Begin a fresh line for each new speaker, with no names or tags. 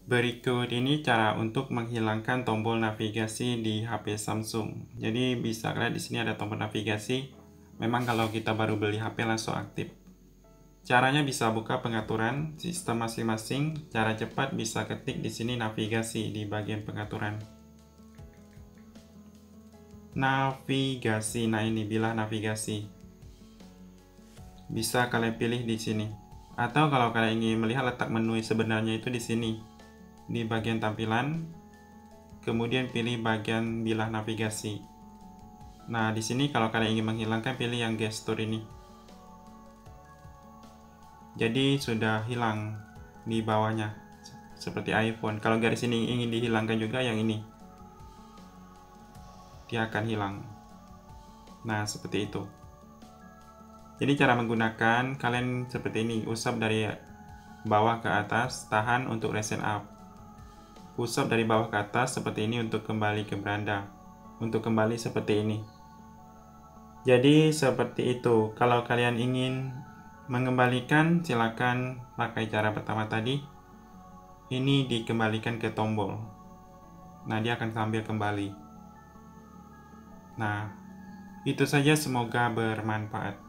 Berikut ini cara untuk menghilangkan tombol navigasi di HP Samsung. Jadi bisa lihat di sini ada tombol navigasi. Memang kalau kita baru beli HP langsung aktif. Caranya bisa buka pengaturan sistem masing-masing. Cara cepat bisa ketik di sini navigasi di bagian pengaturan. Navigasi. Nah, ini bilah navigasi. Bisa kalian pilih di sini. Atau kalau kalian ingin melihat letak menu sebenarnya itu di sini. Di bagian tampilan, kemudian pilih bagian bilah navigasi. Nah, di sini kalau kalian ingin menghilangkan, pilih yang gestur ini. Jadi sudah hilang di bawahnya, seperti iPhone. Kalau garis ini ingin dihilangkan juga, yang ini, dia akan hilang. Nah, seperti itu. Jadi cara menggunakan, kalian seperti ini, usap dari bawah ke atas, tahan untuk reset up. Usap dari bawah ke atas seperti ini untuk kembali ke beranda. Untuk kembali seperti ini. Jadi seperti itu. Kalau kalian ingin mengembalikan, silakan pakai cara pertama tadi. Ini dikembalikan ke tombol. Nah, dia akan sambil kembali. Nah, itu saja, semoga bermanfaat.